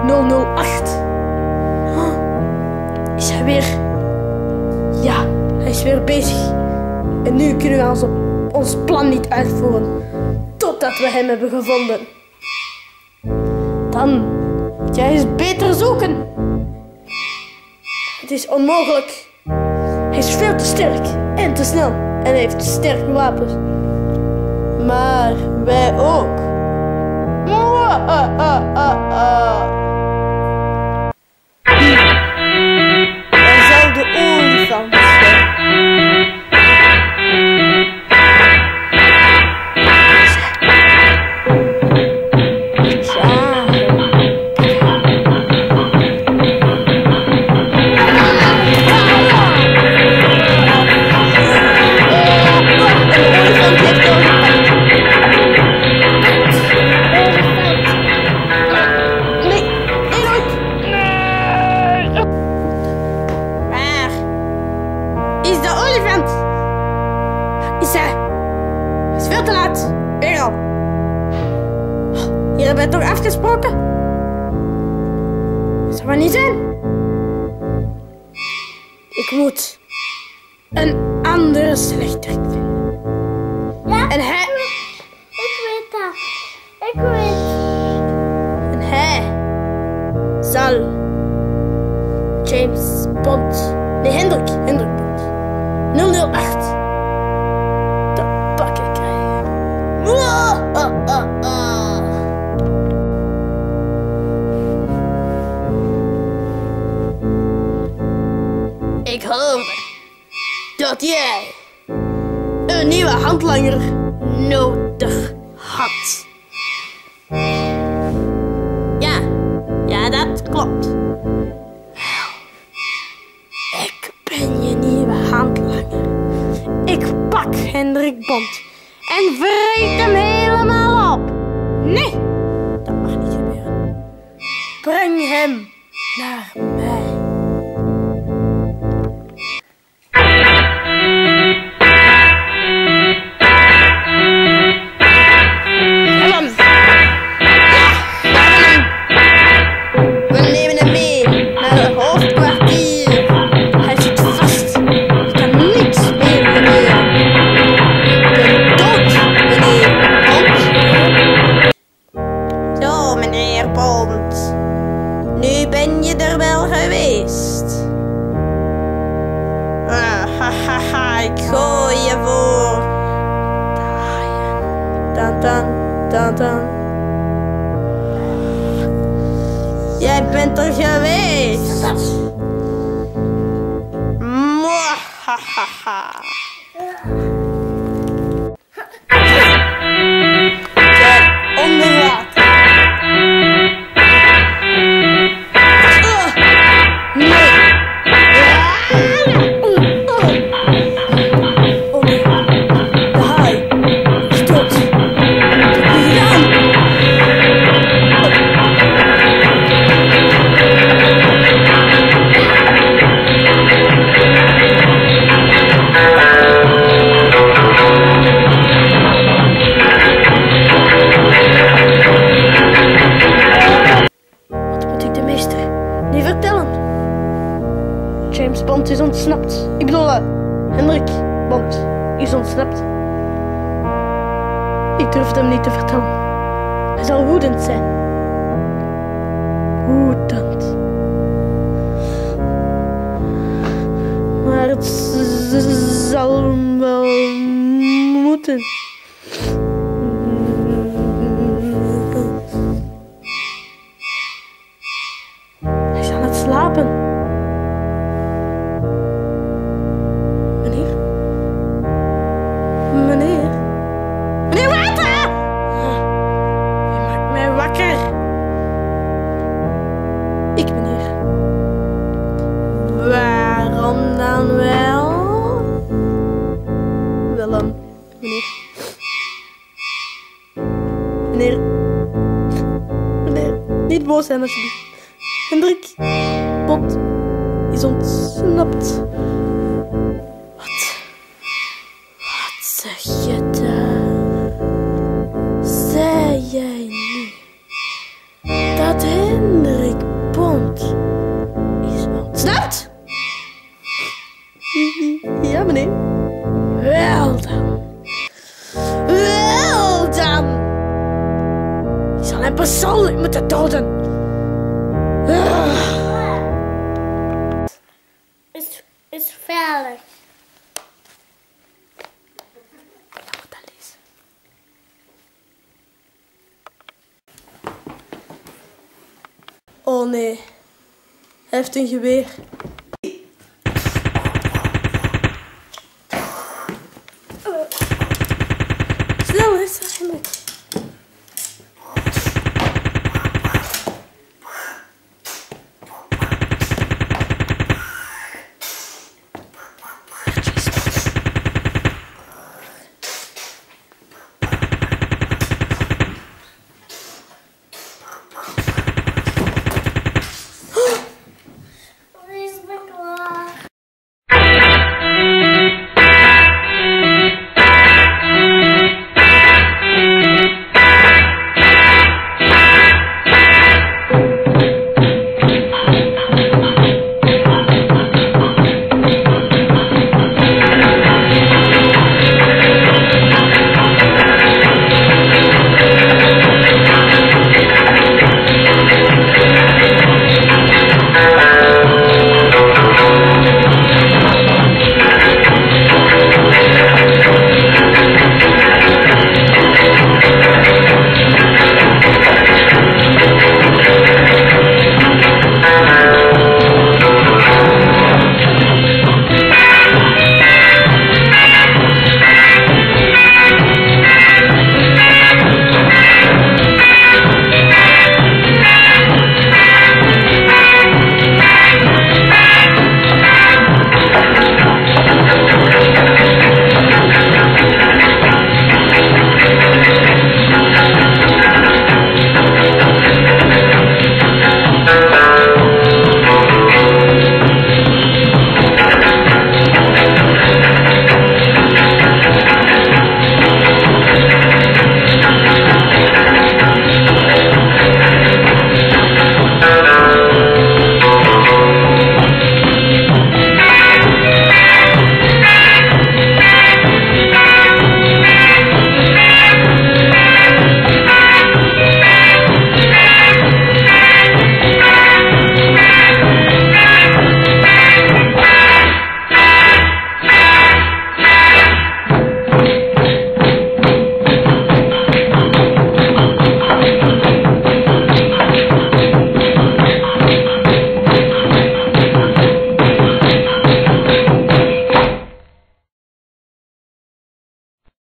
008. Is hij weer? Ja, hij is weer bezig. En nu kunnen we ons plan niet uitvoeren. Totdat we hem hebben gevonden. Dan moet jij eens beter zoeken. Het is onmogelijk. Hij is veel te sterk en te snel. En hij heeft sterke wapens. Maar wij ook. Hij zal de olifant zijn. Hier hebben we het toch afgesproken? Dat zou maar niet zijn. Ik moet een andere slechterik vinden. Ja, en hij... ik weet dat. Ik weet. En hij zal James Bond... Nee, Hendrik Bond. 008. Te pakken krijgen. Ik hoorde dat jij een nieuwe handlanger nodig had. Ja, dat klopt. Ik ben je nieuwe handlanger. Ik pak Hendrik Bond en vreet hem helemaal op. Nee, dat mag niet gebeuren. Breng hem naar mij. Nu ben je er wel geweest. Ik gooi je voor. Dan. Jij bent er geweest. Mwahaha. Jij onder water. James Bond is ontsnapt. Ik bedoel, Hendrik Bond is ontsnapt. Ik durf het hem niet te vertellen. Hij zal woedend zijn. Woedend. Maar het zal wel moeten. Hij is aan het slapen. Meneer water! Je maakt mij wakker. Ik ben hier. Waarom dan wel? Willem, meneer, niet boos zijn alsjeblieft. Hendrik Bond is ontsnapt. Wat zeg je daar? Zei jij nu dat Hendrik Oh nee. Hij heeft een geweer.